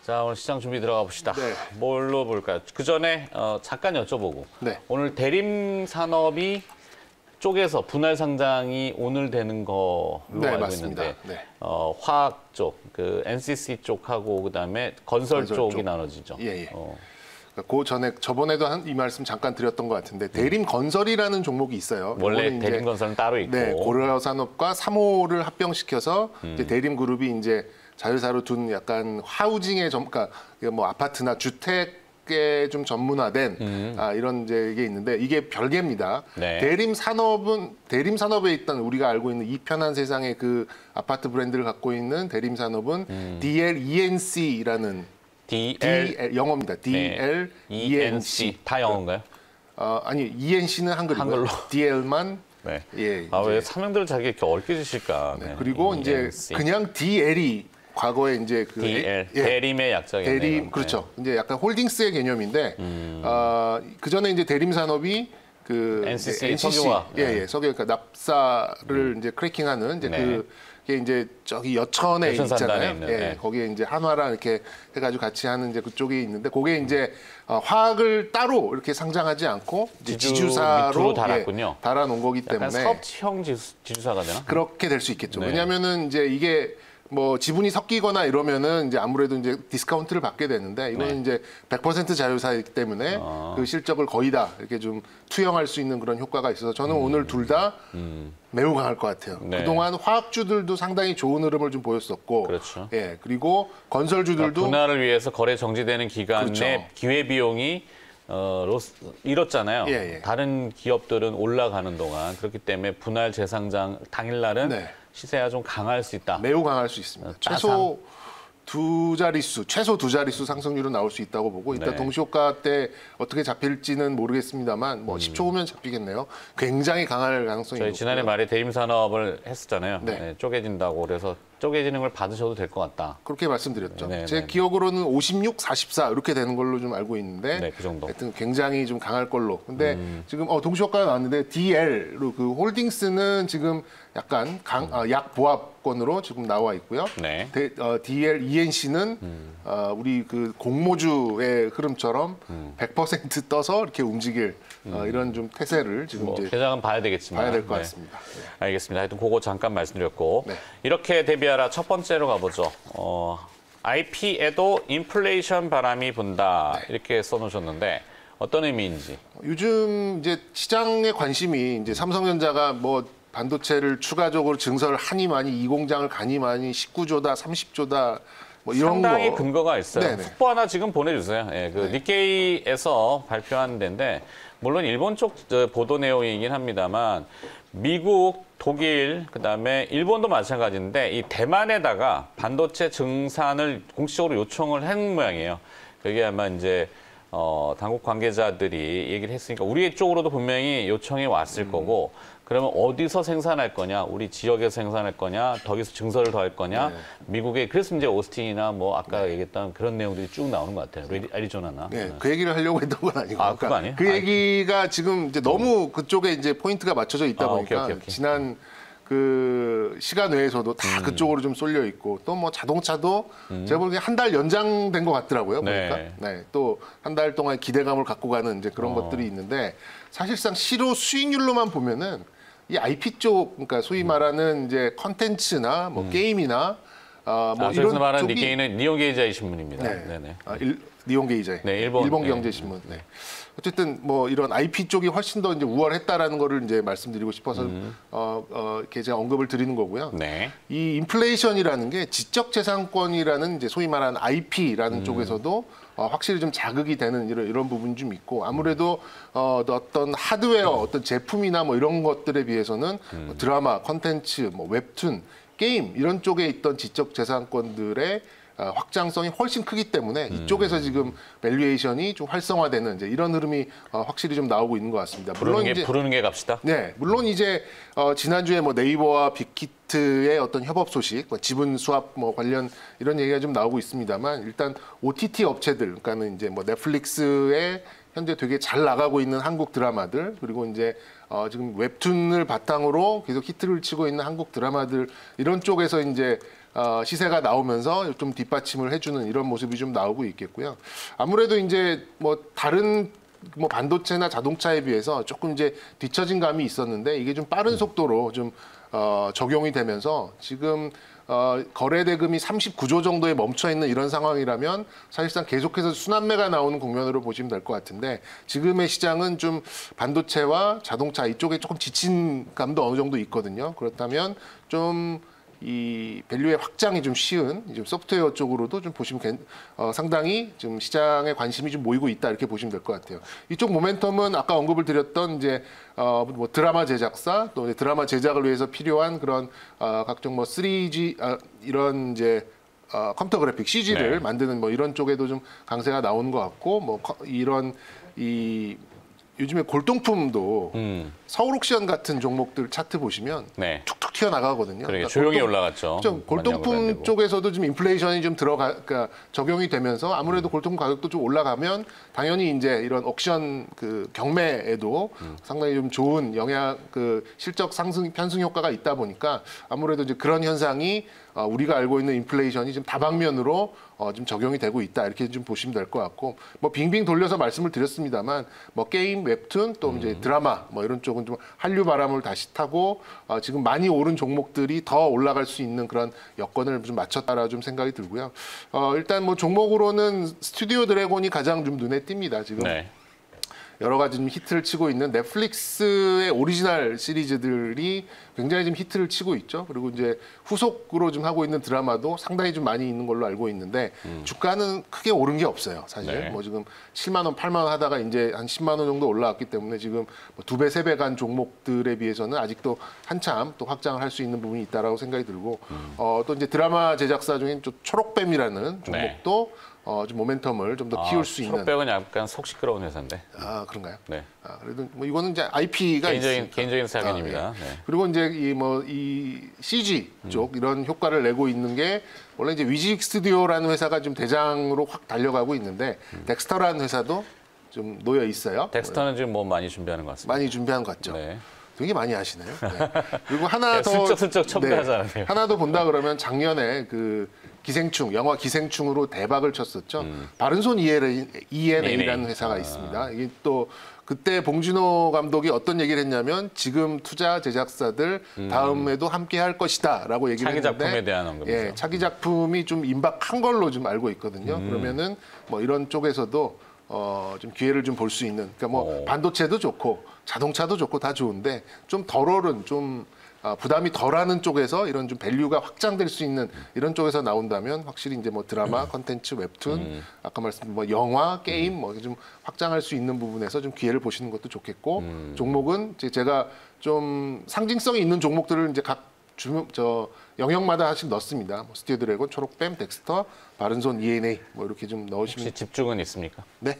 자, 오늘 시장 준비 들어가 봅시다. 네. 뭘로 볼까요? 그 전에 잠깐 여쭤보고. 네. 오늘 대림 산업이 쪽에서 분할 상장이 오늘 되는 걸로 네, 알고 맞습니다. 있는데, 네. 화학 쪽, 그 NCC 쪽하고 그다음에 건설 쪽이 쪽. 나눠지죠. 예. 그 전에 저번에도 이 말씀 잠깐 드렸던 것 같은데 대림 건설이라는 종목이 있어요. 원래 대림 건설은 따로 있고. 네, 고려산업과 3호를 합병시켜서 이제 대림 그룹이 이제 자회사로 둔 약간 하우징의 그러니까 뭐 아파트나 주택에 좀 전문화된 이런 이제 이게 있는데 이게 별개입니다. 네. 대림 산업에 있던 우리가 알고 있는 이 편한 세상의 그 아파트 브랜드를 갖고 있는 대림 산업은 DLENC라는 영어입니다. DLENC. 다 영어인가요? 아니 ENC는 한글이고요. 한글로. DL만 네. 예. 왜 사명들을 자기 이렇게 어렵게 주실까? 네. 그리고 이제 그냥 DL이 과거에 이제 그 DL 대림의 약자겠네요. 대림 그렇죠. 이제 약간 홀딩스의 개념인데 그 전에 이제 대림 산업이 그 NCC 석유화 석유 그러니까 납사를 이제 크래킹하는 이제 그게 이제 저기 여천에 있잖아요. 있는, 거기에 이제 한화랑 이렇게 해가지고 같이 하는 이제 그쪽에 있는데 그게 이제 화학을 따로 이렇게 상장하지 않고 이제 지주사로 달았군요. 달아놓은 거기 때문에 약간 사업형 지주사가 되나? 그렇게 될 수 있겠죠. 네. 왜냐하면은 이제 이게 뭐 지분이 섞이거나 이러면은 이제 아무래도 이제 디스카운트를 받게 되는데 이거는 이제 100% 자유사이기 때문에 그 실적을 거의 다 이렇게 좀 투영할 수 있는 그런 효과가 있어서 저는 오늘 둘 다 매우 강할 것 같아요. 네. 그동안 화학주들도 상당히 좋은 흐름을 좀 보였었고, 그렇죠. 예 그리고 건설주들도 그러니까 분할을 위해서 거래 정지되는 기간 그렇죠. 내 기회 비용이 잃었잖아요. 다른 기업들은 올라가는 동안 그렇기 때문에 분할 재상장 당일날은 시세가 좀 강할 수 있다. 매우 강할 수 있습니다. 최소 두 자릿수 상승률은 나올 수 있다고 보고 일단 동시효과 때 어떻게 잡힐지는 모르겠습니다만 뭐 10초 후면 잡히겠네요. 굉장히 강할 가능성이 저희 높고요. 지난해 말에 대림 산업을 했었잖아요. 쪼개진다고 그래서 쪼개지는 걸 받으셔도 될 것 같다. 그렇게 말씀드렸죠. 제 기억으로는 56, 44 이렇게 되는 걸로 좀 알고 있는데 그 정도. 하여튼 굉장히 좀 강할 걸로. 근데 지금 동시효과가 나왔는데 DL로 그 홀딩스는 지금 약간 약보합권으로 지금 나와 있고요. DLENC는 우리 그 공모주의 흐름처럼 100% 떠서 이렇게 움직일 이런 좀 태세를 지금 이제 계장은 봐야 되겠지만 봐야 될 것 같습니다. 알겠습니다. 하여튼 그거 잠깐 말씀드렸고 이렇게 대비하라 첫 번째로 가보죠. IP에도 인플레이션 바람이 분다 이렇게 써놓으셨는데 어떤 의미인지. 요즘 이제 시장의 관심이 이제 삼성전자가 뭐 반도체를 추가적으로 증설을 하니 많이 이 공장을 가니 많이 19조다 30조다 뭐 이런 상당히 거 근거가 있어요. 속보 하나 지금 보내주세요. 그 니케이에서 발표한 데인데 물론 일본 쪽 보도 내용이긴 합니다만 미국, 독일, 그다음에 일본도 마찬가지인데 이 대만에다가 반도체 증산을 공식적으로 요청을 한 모양이에요. 그게 아마 이제 당국 관계자들이 얘기를 했으니까 우리 쪽으로도 분명히 요청이 왔을 거고 그러면 어디서 생산할 거냐, 우리 지역에서 생산할 거냐, 거기서 증설을 더 할 거냐, 미국에 그래서 이제 오스틴이나 뭐 아까 얘기했던 그런 내용들이 쭉 나오는 것 같아요. 애리조나나. 그 얘기를 하려고 했던 건 아니고. 그거 아니에요? 그 얘기가 지금 이제 너무 그쪽에 이제 포인트가 맞춰져 있다 보니까 오케이. 지난 그 시간 외에서도 다 그쪽으로 좀 쏠려 있고 또 뭐 자동차도 제가 보기에 한 달 연장된 것 같더라고요. 보니까 또 한 달 동안 기대감을 갖고 가는 이제 그런 것들이 있는데 사실상 시로 수익률로만 보면은 이 IP 쪽 그러니까 소위 말하는 이제 컨텐츠나 뭐 게임이나 뭐 이런 말하는 쪽이 니케이는 니온게이자의 신문입니다. 니온게이자. 일본 경제신문. 어쨌든 뭐 이런 IP 쪽이 훨씬 더 이제 우월했다라는 거를 이제 말씀드리고 싶어서 이렇게 제가 언급을 드리는 거고요. 이 인플레이션이라는 게 지적재산권이라는 이제 소위 말하는 IP라는 쪽에서도 확실히 좀 자극이 되는 이런 부분이 좀 있고 아무래도 어떤 하드웨어, 어떤 제품이나 뭐 이런 것들에 비해서는 뭐 드라마, 컨텐츠, 뭐 웹툰, 게임 이런 쪽에 있던 지적재산권들의 확장성이 훨씬 크기 때문에 이쪽에서 지금 밸류에이션이 좀 활성화되는 이제 이런 흐름이 확실히 좀 나오고 있는 것 같습니다. 물론 부르는 게 갑시다. 물론 이제 지난주에 뭐 네이버와 빅히트의 어떤 협업 소식, 뭐 지분 수합 뭐 관련 이런 얘기가 좀 나오고 있습니다만 일단 OTT 업체들, 그러니까는 이제 뭐 넷플릭스의 현재 되게 잘 나가고 있는 한국 드라마들 그리고 이제 지금 웹툰을 바탕으로 계속 히트를 치고 있는 한국 드라마들 이런 쪽에서 이제 시세가 나오면서 좀 뒷받침을 해주는 이런 모습이 좀 나오고 있겠고요. 아무래도 이제 뭐 다른 뭐 반도체나 자동차에 비해서 조금 이제 뒤처진 감이 있었는데 이게 좀 빠른 속도로 좀 적용이 되면서 지금 거래 대금이 39조 정도에 멈춰 있는 이런 상황이라면 사실상 계속해서 순환매가 나오는 국면으로 보시면 될 것 같은데 지금의 시장은 좀 반도체와 자동차 이쪽에 조금 지친 감도 어느 정도 있거든요. 그렇다면 좀 이 밸류의 확장이 좀 쉬운 좀 소프트웨어 쪽으로도 좀 보시면 상당히 좀 시장에 관심이 좀 모이고 있다 이렇게 보시면 될 것 같아요. 이쪽 모멘텀은 아까 언급을 드렸던 이제 뭐 드라마 제작사 또 드라마 제작을 위해서 필요한 그런 각종 뭐 3G 이런 이제 컴퓨터 그래픽 CG를 만드는 뭐 이런 쪽에도 좀 강세가 나오는 것 같고 뭐 이런 요즘에 골동품도 서울 옥션 같은 종목들 차트 보시면 툭툭 튀어나가거든요. 그러니까 조용히 올라갔죠. 골동품 쪽에서도 좀 인플레이션이 좀 그러니까 적용이 되면서 아무래도 골동품 가격도 좀 올라가면 당연히 이제 이런 옥션 그 경매에도 상당히 좀 좋은 실적 상승 편승 효과가 있다 보니까 아무래도 이제 그런 현상이 우리가 알고 있는 인플레이션이 좀 다방면으로 좀 적용이 되고 있다 이렇게 좀 보시면 될 것 같고 뭐 빙빙 돌려서 말씀을 드렸습니다만 뭐 게임, 웹툰 또 이제 드라마 뭐 이런 쪽은 좀 한류 바람을 다시 타고 지금 많이 오른 종목들이 더 올라갈 수 있는 그런 여건을 좀 맞췄다라 좀 생각이 들고요. 일단 뭐 종목으로는 스튜디오 드래곤이 가장 좀 눈에 띕니다 지금. 여러 가지 좀 히트를 치고 있는 넷플릭스의 오리지널 시리즈들이 굉장히 좀 히트를 치고 있죠. 그리고 이제 후속으로 좀 하고 있는 드라마도 상당히 좀 많이 있는 걸로 알고 있는데 주가는 크게 오른 게 없어요. 사실 뭐 지금 7만 원, 8만 원 하다가 이제 한 10만 원 정도 올라왔기 때문에 지금 뭐 2배, 3배 간 종목들에 비해서는 아직도 한참 또 확장을 할 수 있는 부분이 있다라고 생각이 들고 또 이제 드라마 제작사 중에 좀 초록뱀이라는 종목도 좀 모멘텀을 좀 더 키울 수 있는. 초록뱀은 약간 속 시끄러운 회사인데. 그런가요? 네. 그래도 뭐 이거는 이제 IP가 개인적인 사견입니다. 그리고 이제 이 CG 쪽 이런 효과를 내고 있는 게 원래 이제 위직 스튜디오라는 회사가 좀 대장으로 확 달려가고 있는데 덱스터라는 회사도 좀 놓여 있어요. 덱스터는 지금 뭐 많이 준비하는 것 같습니다. 많이 준비한 것 같죠. 네. 되게 많이 하시네요. 그리고 하나 더 슬쩍슬쩍 첨가하잖아요. 하나 더 본다 그러면 작년에 그 영화 기생충으로 대박을 쳤었죠. 바른손 ENA라는 회사가 있습니다. 이게 또 그때 봉준호 감독이 어떤 얘기를 했냐면 지금 투자 제작사들 다음에도 함께 할 것이다라고 얘기를 차기 했는데 작품에 대한 언급이죠. 차기 작품이 좀 임박한 걸로 좀 알고 있거든요. 그러면은 뭐 이런 쪽에서도 좀 기회를 좀 볼 수 있는 그러니까 뭐 반도체도 좋고 자동차도 좋고 다 좋은데 좀 덜 오른 좀 부담이 덜하는 쪽에서 이런 좀 밸류가 확장될 수 있는 이런 쪽에서 나온다면 확실히 이제 뭐 드라마, 컨텐츠, 웹툰, 아까 말씀드린 뭐 영화, 게임 뭐 좀 확장할 수 있는 부분에서 좀 기회를 보시는 것도 좋겠고 종목은 제가 좀 상징성이 있는 종목들을 이제 각 영역마다 하나씩 넣습니다. 뭐 스튜디오 드래곤, 초록뱀, 덱스터, 바른손 ENA 뭐 이렇게 좀 넣으시면. 혹시 집중은 있습니까? 네.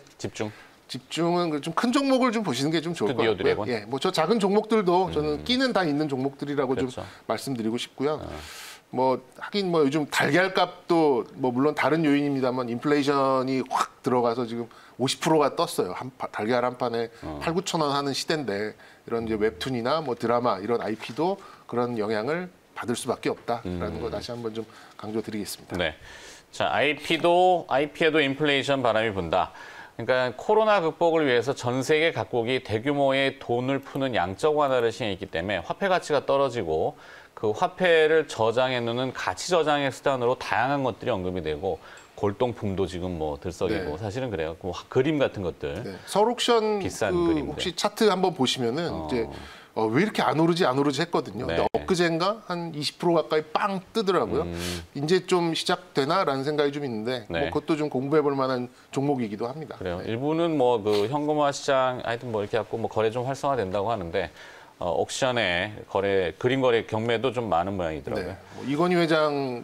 집중은 좀 큰 종목을 좀 보시는 게 좀 좋을 것 같고요. 드래곤? 뭐 저 작은 종목들도 저는 끼는 다 있는 종목들이라고 그렇죠. 좀 말씀드리고 싶고요. 뭐 하긴 뭐 요즘 달걀값도 뭐 물론 다른 요인입니다만 인플레이션이 확 들어가서 지금 50%가 떴어요. 달걀 한 판에 8, 9천 원 하는 시대인데 이런 이제 웹툰이나 뭐 드라마 이런 IP도 그런 영향을 받을 수밖에 없다라는 거 다시 한번 좀 강조드리겠습니다. 네. 자, IP에도 인플레이션 바람이 분다. 그러니까 코로나 극복을 위해서 전 세계 각국이 대규모의 돈을 푸는 양적 완화를 시행했기 때문에 화폐 가치가 떨어지고 그 화폐를 저장해 놓는 가치 저장의 수단으로 다양한 것들이 언급이 되고 골동품도 지금 뭐 들썩이고 사실은 그래요. 뭐 그림 같은 것들. 서울 옥션 비싼 그림들. 혹시 차트 한번 보시면은 이제 왜 이렇게 안 오르지 했거든요. 근데 엊그젠가 한 20% 가까이 빵 뜨더라고요. 이제 좀 시작되나라는 생각이 좀 있는데 뭐 그것도 좀 공부해 볼 만한 종목이기도 합니다. 그래요. 일부는 뭐 그 현금화 시장 하여튼 뭐 이렇게 갖고 뭐 거래 좀 활성화된다고 하는데 옥션의 그림 거래 경매도 좀 많은 모양이더라고요. 뭐 이건희 회장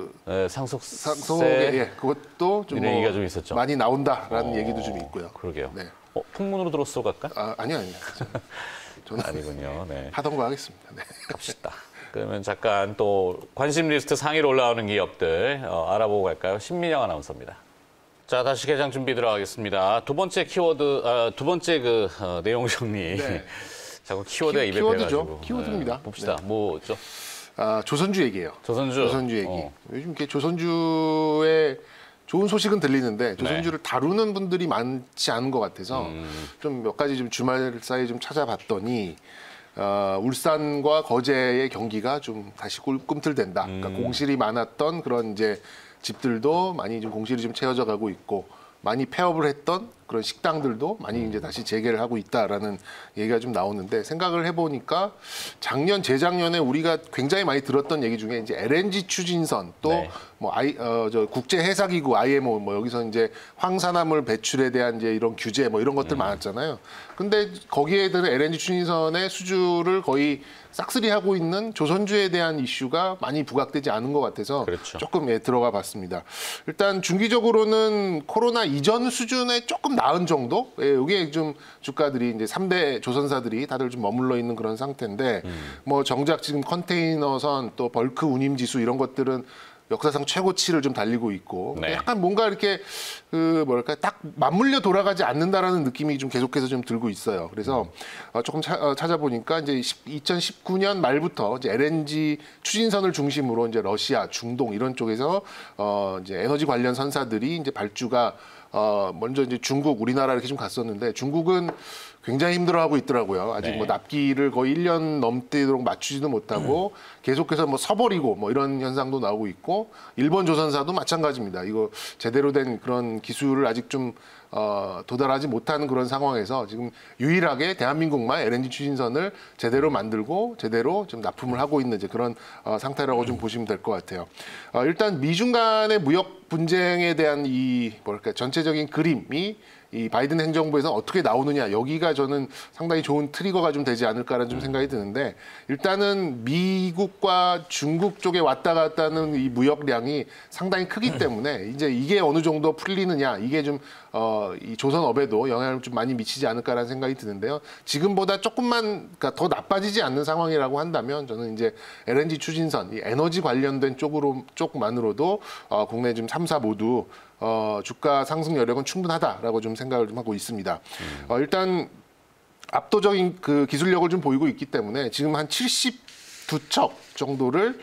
상속세 그것도 좀 얘기가 좀 있었죠. 많이 나온다라는 얘기도 좀 있고요. 그러게요. 풍문으로 들었어 갈까? 아니요. 저는 아니군요. 하던 거 하겠습니다. 갑시다. 그러면 잠깐 또 관심 리스트 상위로 올라오는 기업들 알아보고 갈까요? 신민영 아나운서입니다. 자, 다시 개장 준비 들어가겠습니다. 두 번째 키워드, 두 번째 내용 정리. 네. 자꾸 키워드가 입에 키워드죠. 배가지고. 키워드입니다. 봅시다. 네. 뭐죠? 조선주 얘기예요. 조선주 얘기. 요즘 이렇게 조선주의 좋은 소식은 들리는데 조선주를 다루는 분들이 많지 않은 것 같아서 좀 몇 가지 좀 주말 사이에 좀 찾아봤더니 울산과 거제의 경기가 좀 다시 꿈틀댄다. 그러니까 공실이 많았던 그런 이제 집들도 많이 좀 공실이 좀 채워져 가고 있고 많이 폐업을 했던 그런 식당들도 많이 이제 다시 재개를 하고 있다라는 얘기가 좀 나오는데 생각을 해보니까 작년, 재작년에 우리가 굉장히 많이 들었던 얘기 중에 이제 LNG 추진선 또 뭐 국제 해사기구 IMO 뭐 여기서 이제 황산화물 배출에 대한 이제 이런 규제 뭐 이런 것들 많았잖아요. 근데 거기에 대한 LNG 추진선의 수주를 거의 싹쓸이하고 있는 조선주에 대한 이슈가 많이 부각되지 않은 것 같아서 그렇죠. 조금 들어가 봤습니다. 일단 중기적으로는 코로나 이전 수준에 조금 나은 정도? 이게 좀 주가들이 이제 3대 조선사들이 다들 좀 머물러 있는 그런 상태인데 뭐 정작 지금 컨테이너선 또 벌크 운임 지수 이런 것들은 역사상 최고치를 좀 달리고 있고 약간 뭔가 이렇게 딱 맞물려 돌아가지 않는다라는 느낌이 좀 계속해서 좀 들고 있어요. 그래서 조금 찾아보니까 이제 2019년 말부터 이제 LNG 추진선을 중심으로 이제 러시아, 중동 이런 쪽에서 이제 에너지 관련 선사들이 이제 발주가 먼저 이제 중국, 우리나라 이렇게 좀 갔었는데 중국은 굉장히 힘들어하고 있더라고요. 아직 뭐 납기를 거의 1년 넘도록 맞추지도 못하고 계속해서 뭐 서버리고 뭐 이런 현상도 나오고 있고 일본 조선사도 마찬가지입니다. 이거 제대로 된 그런 기술을 아직 좀 도달하지 못하는 그런 상황에서 지금 유일하게 대한민국만 LNG 추진선을 제대로 만들고 제대로 좀 납품을 하고 있는 이제 그런 상태라고 좀 보시면 될 것 같아요. 일단 미중 간의 무역 분쟁에 대한 전체적인 그림이 이 바이든 행정부에서 어떻게 나오느냐 여기가 저는 상당히 좋은 트리거가 좀 되지 않을까라는 좀 생각이 드는데 일단은 미국과 중국 쪽에 왔다 갔다 하는 이 무역량이 상당히 크기 때문에 이제 이게 어느 정도 풀리느냐 이게 좀 이 조선업에도 영향을 좀 많이 미치지 않을까라는 생각이 드는데요. 지금보다 조금만 그러니까 더 나빠지지 않는 상황이라고 한다면 저는 이제 LNG 추진선, 이 에너지 관련된 쪽만으로도 국내 지금 3사 모두 주가 상승 여력은 충분하다라고 좀 생각을 좀 하고 있습니다. 일단 압도적인 그 기술력을 좀 보이고 있기 때문에 지금 한 72척 정도를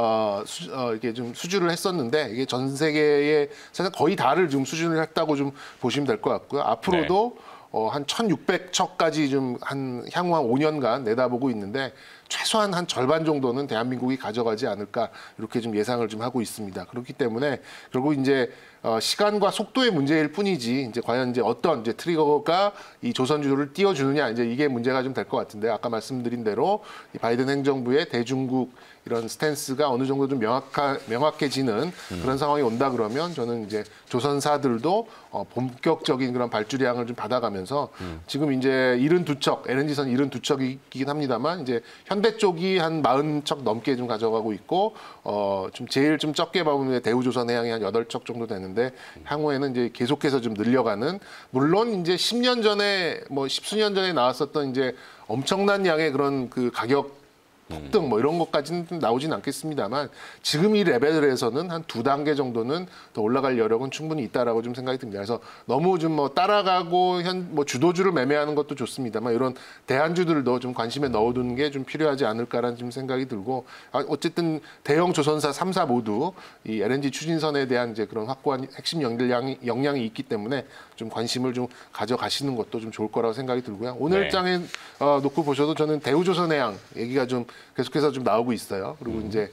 이렇게 좀 수주를 했었는데 이게 전 세계의 사실 거의 다를 지금 수준을 했다고 좀 보시면 될 것 같고요. 앞으로도 한 1,600척까지 좀 향후 한 5년간 내다보고 있는데 최소한 한 절반 정도는 대한민국이 가져가지 않을까 이렇게 좀 예상을 좀 하고 있습니다. 그렇기 때문에 결국 이제 시간과 속도의 문제일 뿐이지 이제 과연 이제 어떤 이제 트리거가 이 조선주를 띄워주느냐 이제 이게 문제가 좀 될 것 같은데 아까 말씀드린 대로 이 바이든 행정부의 대중국 이런 스탠스가 어느 정도 좀 명확해지는 그런 상황이 온다 그러면 저는 이제 조선사들도 본격적인 그런 발주량을 좀 받아가면서 지금 이제 72척 LNG선 72척이긴 합니다만 이제 현대 쪽이 한 40척 넘게 좀 가져가고 있고 좀 제일 좀 적게 보면 대우조선해양이 한 8척 정도 되는데 향후에는 이제 계속해서 좀 늘려가는 물론 이제 10년 전에 뭐 10수년 전에 나왔었던 이제 엄청난 양의 그런 그 가격 폭등 뭐 이런 것까지는 좀 나오진 않겠습니다만 지금 이 레벨에서는 한 2단계 정도는 더 올라갈 여력은 충분히 있다라고 좀 생각이 듭니다. 그래서 너무 좀 뭐 따라가고 뭐 주도주를 매매하는 것도 좋습니다만 이런 대안주들도 좀 관심에 넣어두는 게 좀 필요하지 않을까라는 좀 생각이 들고 어쨌든 대형 조선사 3사 모두 이 LNG 추진선에 대한 이제 그런 확고한 핵심 역량이 있기 때문에 좀 관심을 좀 가져가시는 것도 좀 좋을 거라고 생각이 들고요. 오늘 장에 놓고 보셔도 저는 대우조선해양 얘기가 좀 계속해서 좀 나오고 있어요. 그리고 이제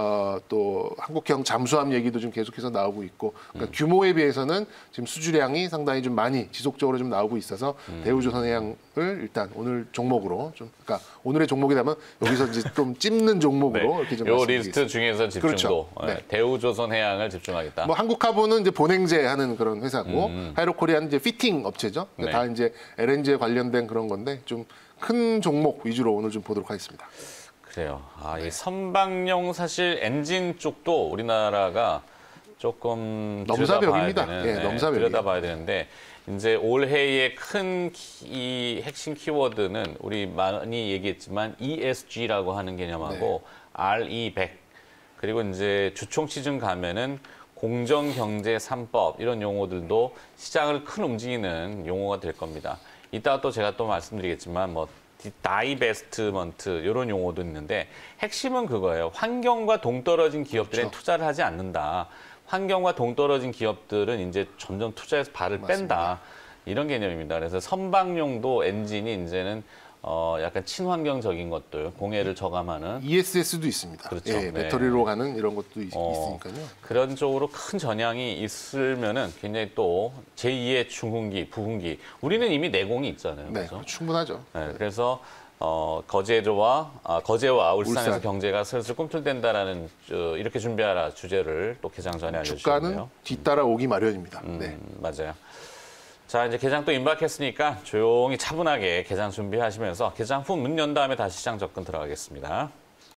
또 한국형 잠수함 얘기도 좀 계속해서 나오고 있고 그러니까 규모에 비해서는 지금 수주량이 상당히 좀 많이 지속적으로 좀 나오고 있어서 대우조선해양을 일단 오늘 종목으로 좀 그러니까 오늘의 종목이라면 여기서 이제 좀 찝는 종목으로 이렇게 좀 요 리스트 중에서 집중도 그렇죠. 네. 대우조선해양을 집중하겠다. 뭐 한국하부는 이제 보냉제 하는 그런 회사고 하이로코리아는 이제 피팅 업체죠. 다 이제 LNG에 관련된 그런 건데 좀 큰 종목 위주로 오늘 좀 보도록 하겠습니다. 그래요. 이 선박용 사실 엔진 쪽도 우리나라가 조금 넘사벽입니다. 들여다봐야 되는데 이제 올해의 큰 이 핵심 키워드는 우리 많이 얘기했지만 ESG라고 하는 개념하고 RE100 그리고 이제 주총 시즌 가면은 공정경제 3법 이런 용어들도 시장을 큰 움직이는 용어가 될 겁니다. 이따가 또 제가 또 말씀드리겠지만 뭐 다이베스트먼트 이런 용어도 있는데 핵심은 그거예요. 환경과 동떨어진 기업들은 그렇죠. 투자를 하지 않는다. 환경과 동떨어진 기업들은 이제 점점 투자에서 발을 맞습니다. 뺀다. 이런 개념입니다. 그래서 선박용도 엔진이 이제는 약간 친환경적인 것들, 공해를 저감하는 ESS도 있습니다. 그렇죠. 예, 배터리로 가는 이런 것도 있으니까요. 그런 쪽으로 큰 전향이 있으면은 굉장히 또 제2의 중흥기, 부흥기. 우리는 이미 내공이 있잖아요. 네, 그렇죠? 충분하죠. 네, 그래서 거제와 울산에서 울산. 경제가 슬슬 꿈틀댄다라는 이렇게 준비하라 주제를 또 개장 전에 알려주셨네요. 주가는 뒤따라 오기 마련입니다. 네. 맞아요. 자, 이제 개장 또 임박했으니까 조용히 차분하게 개장 준비하시면서 개장 후 문 연 다음에 다시 시장 접근 들어가겠습니다.